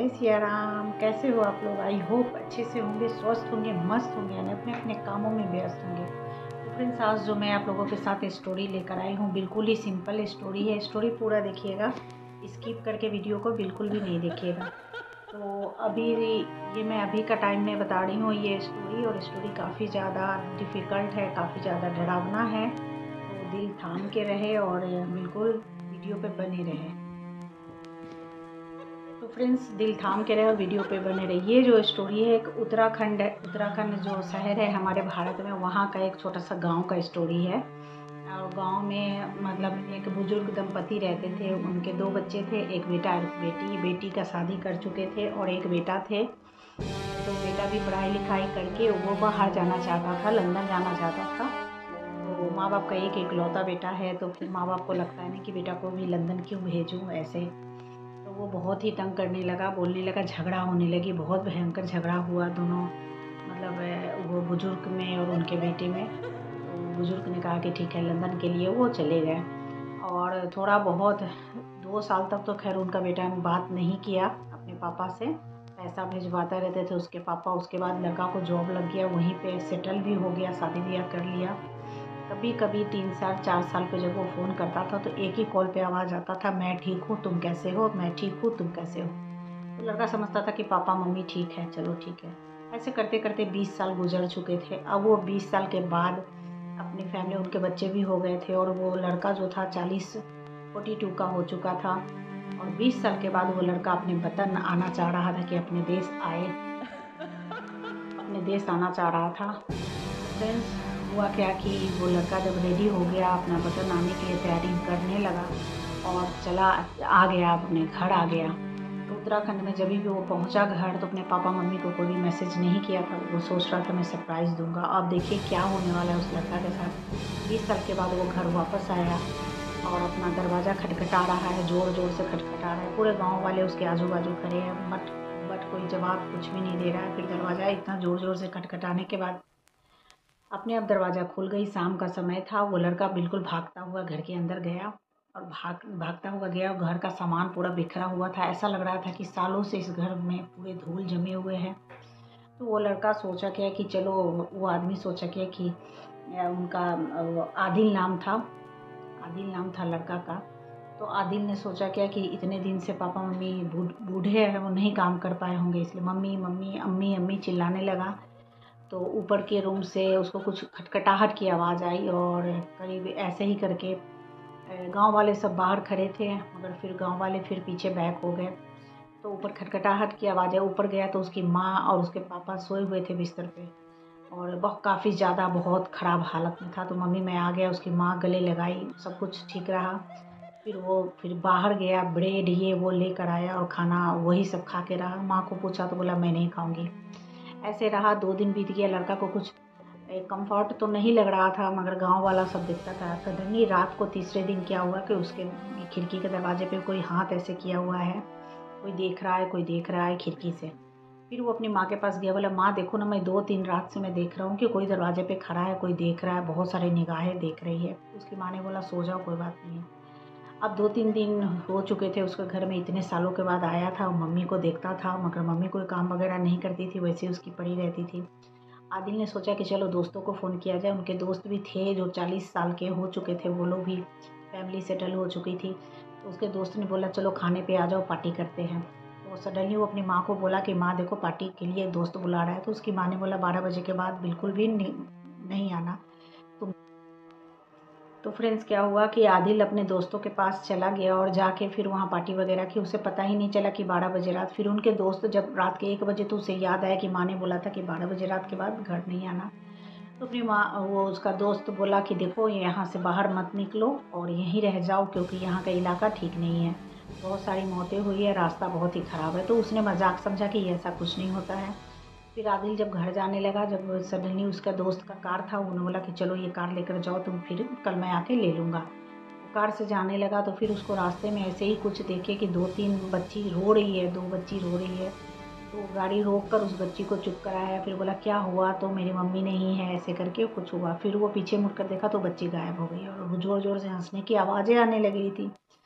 सिया राम। कैसे हो आप लोग? आई होप अच्छे से होंगे, स्वस्थ होंगे, मस्त होंगे, यानी अपने अपने कामों में व्यस्त होंगे। तो फ्रेंड्स, आज जो मैं आप लोगों के साथ स्टोरी लेकर आई हूँ, बिल्कुल ही सिंपल स्टोरी है। स्टोरी पूरा देखिएगा, स्किप करके वीडियो को बिल्कुल भी नहीं देखिएगा। तो अभी ये मैं अभी का टाइम में बता रही हूँ ये स्टोरी, और स्टोरी काफ़ी ज़्यादा डिफ़िकल्ट है, काफ़ी ज़्यादा डरावना है। तो दिल थाम के रहे और बिल्कुल वीडियो पे बने रहे। तो फ्रेंड्स, दिल थाम के रहे और वीडियो पे बने रहे। ये जो स्टोरी है एक उत्तराखंड है, उत्तराखंड जो शहर है हमारे भारत में, वहाँ का एक छोटा सा गांव का स्टोरी है। और गांव में मतलब एक बुजुर्ग दंपति रहते थे, उनके 2 बच्चे थे, एक बेटा और बेटी। बेटी का शादी कर चुके थे और एक बेटा थे। तो बेटा भी पढ़ाई लिखाई करके वो बाहर जाना चाहता था, लंदन जाना चाहता था। तो माँ बाप का एक इकलौता बेटा है, तो फिर माँ बाप को लगता है ना कि बेटा को भी लंदन क्यों भेजूँ ऐसे। तो वो बहुत ही तंग करने लगा, बोलने लगा, झगड़ा होने लगी, बहुत भयंकर झगड़ा हुआ दोनों, मतलब वो बुजुर्ग में और उनके बेटे में। तो बुजुर्ग ने कहा कि ठीक है, लंदन के लिए वो चले गए। और थोड़ा बहुत 2 साल तक तो खैर उनका बेटा ने बात नहीं किया अपने पापा से, पैसा भिजवाते रहते थे उसके पापा। उसके बाद लड़का को जॉब लग गया, वहीं पे सेटल भी हो गया, शादी ब्याह कर लिया। कभी कभी 3 साल 4 साल पे जब वो फ़ोन करता था तो एक ही कॉल पे आवाज़ आता था, मैं ठीक हूँ तुम कैसे हो, मैं ठीक हूँ तुम कैसे हो। तो लड़का समझता था कि पापा मम्मी ठीक है, चलो ठीक है। ऐसे करते करते 20 साल गुजर चुके थे। अब वो 20 साल के बाद अपनी फैमिली, उनके बच्चे भी हो गए थे, और वो लड़का जो था 42 का हो चुका था। और 20 साल के बाद वो लड़का अपने वतन आना चाह रहा था, कि अपने देश आए, अपने देश आना चाह रहा था। फ्रेंड्स, हुआ क्या कि वो लड़का जब रेडी हो गया, अपना वतन आने के लिए तैयारी करने लगा और आ गया, अपने घर आ गया। तो उत्तराखंड में जब भी वो पहुंचा घर, तो अपने पापा मम्मी को कोई भी मैसेज नहीं किया था। वो सोच रहा था मैं सरप्राइज़ दूंगा। अब देखिए क्या होने वाला है उस लड़का के साथ। 20 साल के बाद वो घर वापस आया और अपना दरवाज़ा खटखटा रहा है, ज़ोर ज़ोर से खटखटा रहा है। पूरे गाँव वाले उसके आजू बाजू खड़े हैं, बट कोई जवाब कुछ भी नहीं दे रहा है। फिर दरवाज़ा इतना ज़ोर ज़ोर से खटखटाने के बाद अपने आप दरवाज़ा खुल गई। शाम का समय था। वो लड़का बिल्कुल भागता हुआ घर के अंदर गया और भागता हुआ गया, और घर का सामान पूरा बिखरा हुआ था। ऐसा लग रहा था कि सालों से इस घर में पूरे धूल जमे हुए हैं। तो वो लड़का सोचा क्या कि चलो, वो आदमी सोचा क्या कि उनका आदिल नाम था, आदिल नाम था लड़का का। तो आदिल ने सोचा क्या कि इतने दिन से पापा मम्मी बूढ़े हैं, वो नहीं काम कर पाए होंगे, इसलिए मम्मी मम्मी अम्मी अम्मी चिल्लाने लगा। तो ऊपर के रूम से उसको कुछ खटखटाहट की आवाज़ आई, और करीब ऐसे ही करके गांव वाले सब बाहर खड़े थे, मगर फिर गांव वाले फिर पीछे बैक हो गए। तो ऊपर खटखटाहट की आवाज़ है, ऊपर गया तो उसकी माँ और उसके पापा सोए हुए थे बिस्तर पे, और बहुत काफ़ी ज़्यादा बहुत ख़राब हालत में था। तो मम्मी मैं आ गया, उसकी माँ गले लगाई, सब कुछ ठीक रहा। फिर बाहर गया, ब्रेड ये वो लेकर आया और खाना वही सब खा के रहा। माँ को पूछा तो बोला मैं नहीं खाऊंगी। ऐसे रहा, 2 दिन बीत गया। लड़का को कुछ कंफर्ट तो नहीं लग रहा था, मगर गांव वाला सब दिखता था। सडनली रात को तीसरे दिन क्या हुआ कि उसके खिड़की के दरवाजे पे कोई हाथ ऐसे किया हुआ है, कोई देख रहा है, कोई देख रहा है खिड़की से। फिर वो अपनी माँ के पास गया, बोला माँ देखो ना, मैं 2-3 रात से मैं देख रहा हूँ कि कोई दरवाजे पे खड़ा है, कोई देख रहा है, बहुत सारी निगाहें देख रही है। उसकी माँ ने बोला सो जाओ, कोई बात नहीं है। अब 2-3 दिन हो चुके थे उसके घर में, इतने सालों के बाद आया था। मम्मी को देखता था, मगर मम्मी कोई काम वगैरह नहीं करती थी, वैसे उसकी पड़ी रहती थी। आदिल ने सोचा कि चलो दोस्तों को फ़ोन किया जाए। उनके दोस्त भी थे जो 40 साल के हो चुके थे, वो लोग भी फैमिली सेटल हो चुकी थी। तो उसके दोस्त ने बोला चलो खाने पे आ जाओ, पार्टी करते हैं। तो सडनली वो अपनी माँ को बोला कि माँ देखो, पार्टी के लिए दोस्त बुला रहा है। तो उसकी माँ ने बोला 12 बजे के बाद बिल्कुल भी नहीं आना तुम। तो फ्रेंड्स, क्या हुआ कि आदिल अपने दोस्तों के पास चला गया और जाके फिर वहाँ पार्टी वगैरह की। उसे पता ही नहीं चला कि 12 बजे रात। फिर उनके दोस्त जब रात के 1 बजे, तो उसे याद आया कि माँ ने बोला था कि 12 बजे रात के बाद घर नहीं आना। तो अपनी माँ, वो उसका दोस्त बोला कि देखो यहाँ से बाहर मत निकलो और यहीं रह जाओ, क्योंकि यहाँ का इलाका ठीक नहीं है, बहुत सारी मौतें हुई है, रास्ता बहुत ही ख़राब है। तो उसने मजाक समझा कि ऐसा कुछ नहीं होता है। फिर आदिल जब घर जाने लगा, जब सडनली उसका दोस्त का कार था, उन्होंने बोला कि चलो ये कार लेकर जाओ तुम, फिर कल मैं आके ले लूँगा। वो कार से जाने लगा तो फिर उसको रास्ते में ऐसे ही कुछ देखे कि 2-3 बच्ची रो रही है, 2 बच्ची रो रही है। तो गाड़ी रोक कर उस बच्ची को चुप कराया, फिर बोला क्या हुआ, तो मेरी मम्मी नहीं है, ऐसे करके कुछ हुआ। फिर वो पीछे मुड़कर देखा तो बच्ची गायब हो गई और वो ज़ोर ज़ोर से हंसने की आवाज़ें आने लगी थी।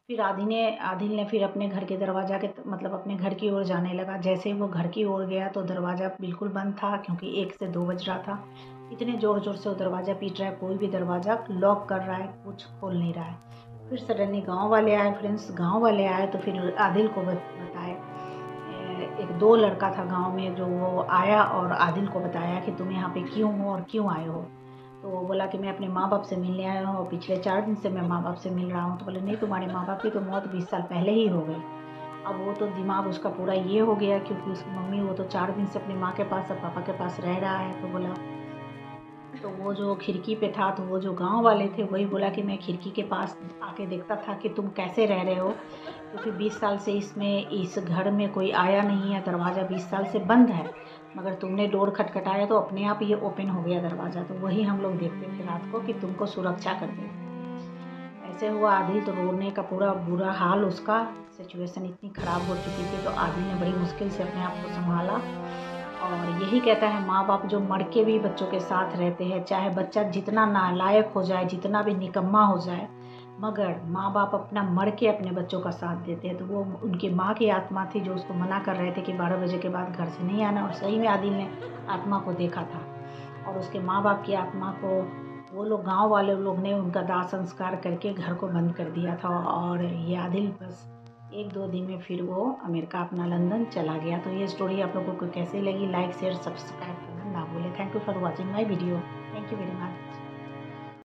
फिर आदिल ने फिर अपने घर के दरवाज़ा के मतलब अपने घर की ओर जाने लगा। जैसे ही वो घर की ओर गया तो दरवाज़ा बिल्कुल बंद था, क्योंकि 1 से 2 बज रहा था। इतने ज़ोर ज़ोर से वो दरवाज़ा पीट रहा है, कोई भी दरवाज़ा लॉक कर रहा है, कुछ खोल नहीं रहा है। फिर सडनली गांव वाले आए फ्रेंड्स। गांव वाले आए तो फिर आदिल को बताए। एक 2 लड़का था गांव में, जो वो आया और आदिल को बताया कि तुम यहाँ पे क्यों हो और क्यों आए हो। तो वो बोला कि मैं अपने माँ बाप से मिलने आया हूँ और पिछले 4 दिन से मैं माँ बाप से मिल रहा हूँ। तो बोले नहीं, तुम्हारे माँ बाप की तो मौत 20 साल पहले ही हो गई। अब वो तो दिमाग उसका पूरा ये हो गया, क्योंकि उसकी मम्मी वो तो 4 दिन से अपनी माँ के पास और पापा के पास रह रहा है। तो बोला, तो वो जो खिड़की पे था, तो वो जो गांव वाले थे वही बोला कि मैं खिड़की के पास आके देखता था कि तुम कैसे रह रहे हो, क्योंकि 20 साल से इस घर में कोई आया नहीं है, दरवाज़ा 20 साल से बंद है, मगर तुमने डोर खटखटाया तो अपने आप ये ओपन हो गया दरवाज़ा। तो वही हम लोग देखते थे रात को कि तुमको सुरक्षा करते थे। ऐसे हुआ। आदिल तो रोने का पूरा बुरा हाल, उसका सिचुएशन इतनी ख़राब हो चुकी थी। तो आदिल ने बड़ी मुश्किल से अपने आप को संभाला और यही कहता है, माँ बाप जो मर के भी बच्चों के साथ रहते हैं, चाहे बच्चा जितना नालायक हो जाए, जितना भी निकम्मा हो जाए, मगर माँ बाप अपना मर के अपने बच्चों का साथ देते हैं। तो वो उनकी माँ की आत्मा थी जो उसको मना कर रहे थे कि 12 बजे के बाद घर से नहीं आना, और सही में आदिल ने आत्मा को देखा था। और उसके माँ बाप की आत्मा को वो लोग, गांव वाले लोग ने उनका दाह संस्कार करके घर को बंद कर दिया था। और ये आदिल बस 1-2 दिन में फिर वो अमेरिका अपना लंदन चला गया। तो ये स्टोरी आप लोगों को कैसे लगी, लाइक शेयर सब्सक्राइब करना ना भूलें। Thank you for watching my video. Thank you very much.